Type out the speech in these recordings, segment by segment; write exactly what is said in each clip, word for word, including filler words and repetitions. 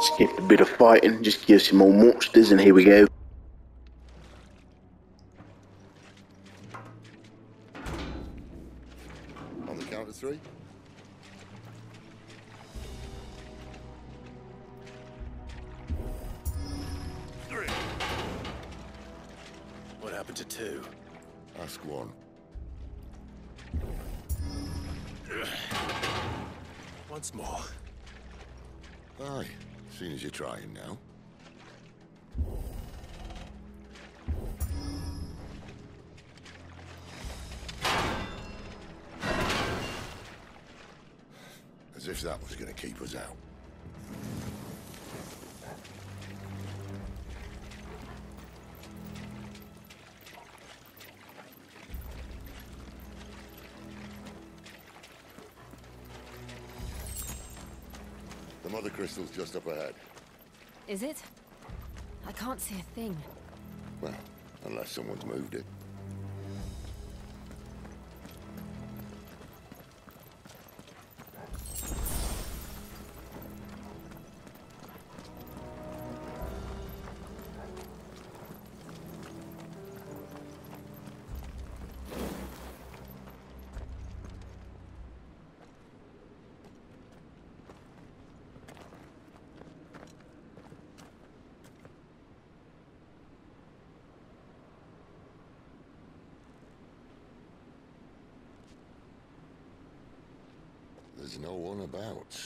Skipped a bit of fighting, just kill some more monsters, and here we go. On the count of three. Three. What happened to two? Ask one. Once more. Aye, seeing as you're trying now. As if that was gonna keep us out. The mother crystal's just up ahead. Is it? I can't see a thing. Well, unless someone's moved it. There's no one about.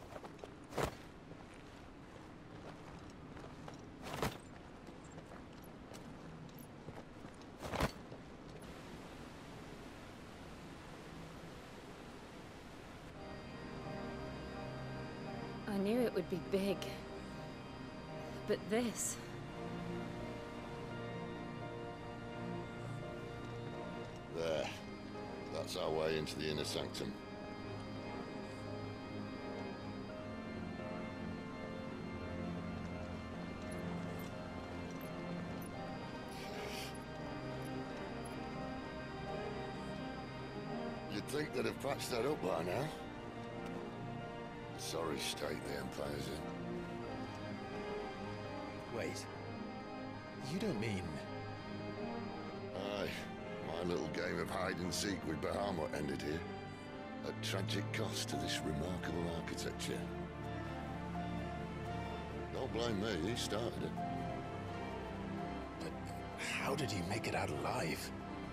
I knew it would be big. But this... There. That's our way into the inner sanctum. You'd think they'd have patched that up by now. Sorry state the Empire's in. Wait. You don't mean... Aye. My little game of hide-and-seek with Bahamut ended here. At tragic cost to this remarkable architecture. Don't blame me, he started it. But how did he make it out alive?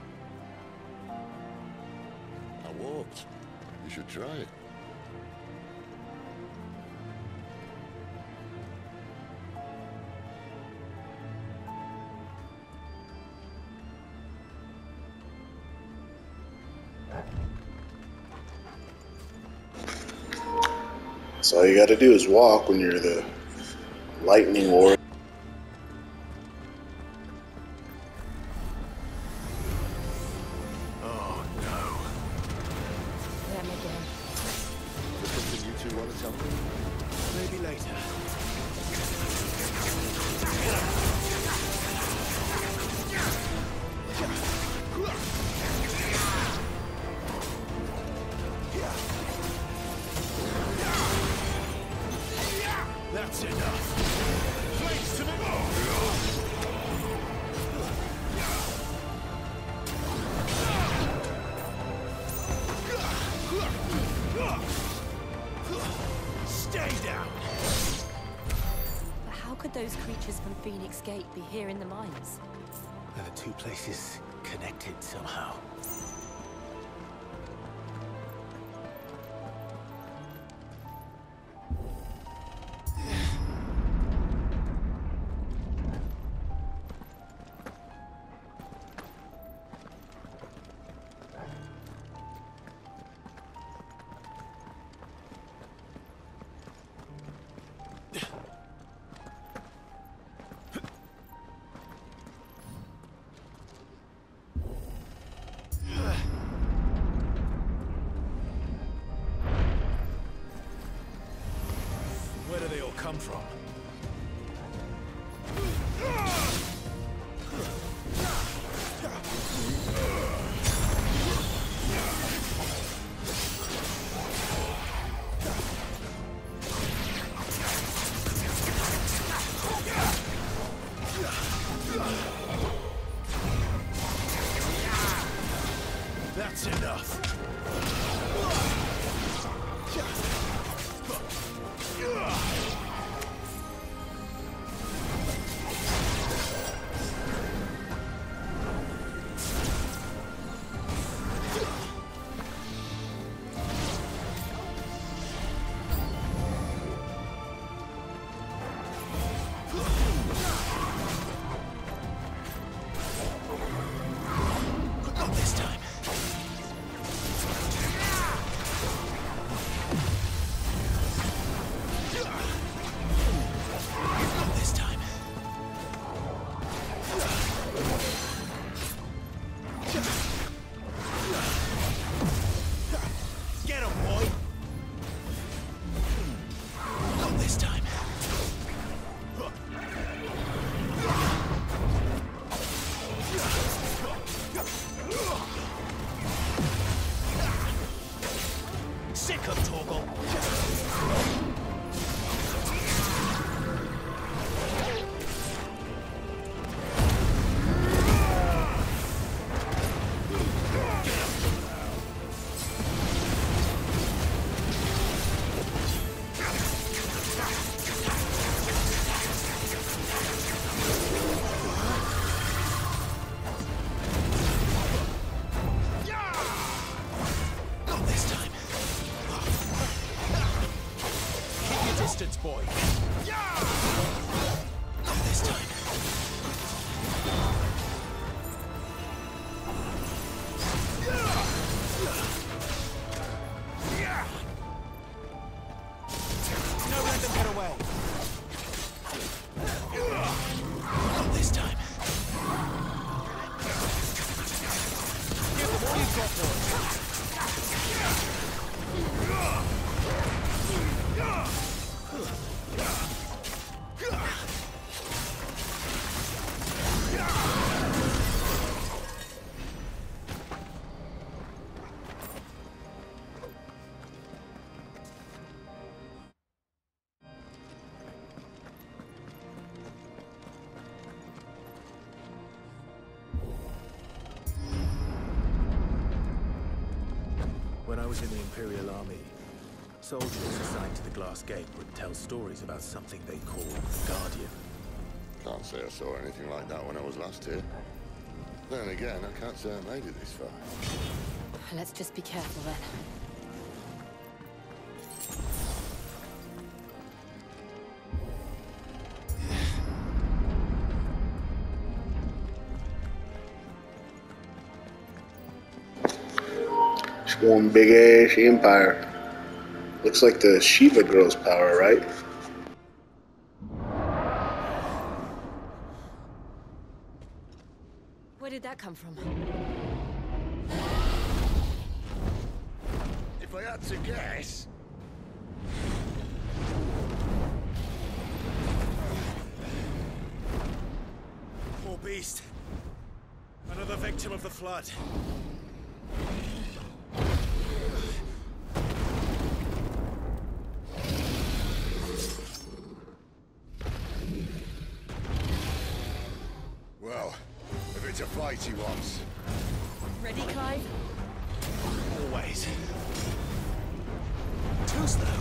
I walked. You should try it. So all you gotta do is walk when you're the lightning warrior. Oh no. Them again. Is there something you two want to tell me? Maybe later. That's enough. Flames to the Stay down. But how could those creatures from Phoenix Gate be here in the mines? Are the two places connected somehow? Where do they all come from? this time. Sick of Torgal. Distance, boy. Not this time. No, let them get away. Not this time. Give them all you've got, boy. When I was in the Imperial Army, soldiers assigned to the Glass Gate would tell stories about something they called Guardian. Can't say I saw anything like that when I was last here. Then again, I can't say I made it this far. Let's just be careful then. It's one big ass empire. Looks like the Shiva girl's power, right? Where did that come from? If I had to guess... Poor beast. Another victim of the Flood. Well, if it's a fight he wants. Ready, Clive? Always. Too slow.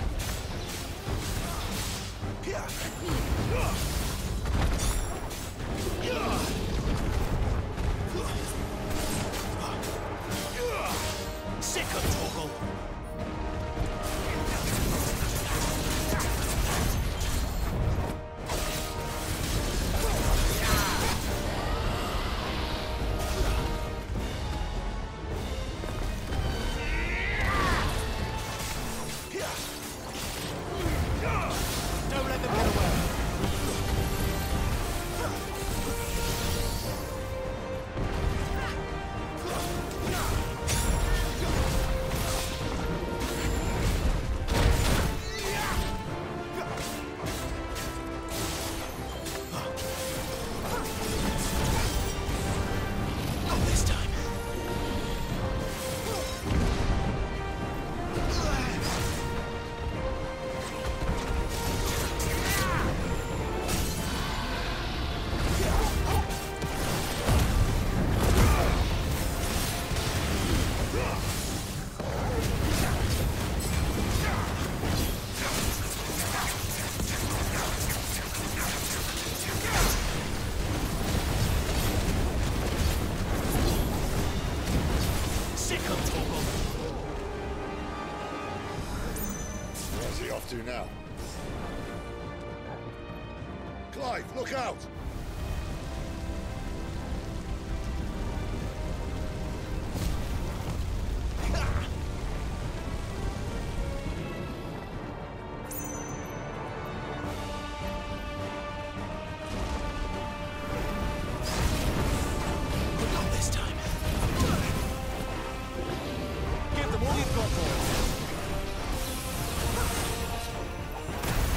Sick of Torgal. Don't let them get away. Not this time. Sick of Torgal. Where's he off to now? Clive, look out! Not this time. Give them all you've got, boy.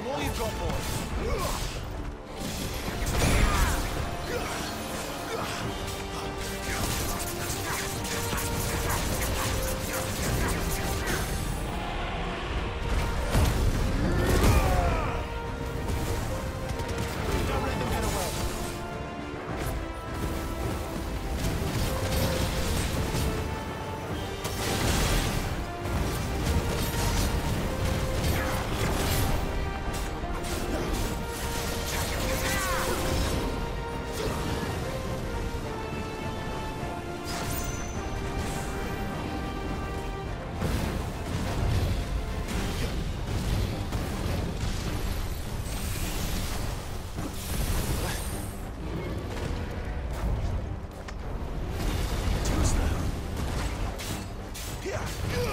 them all you've got, boys. Yeah.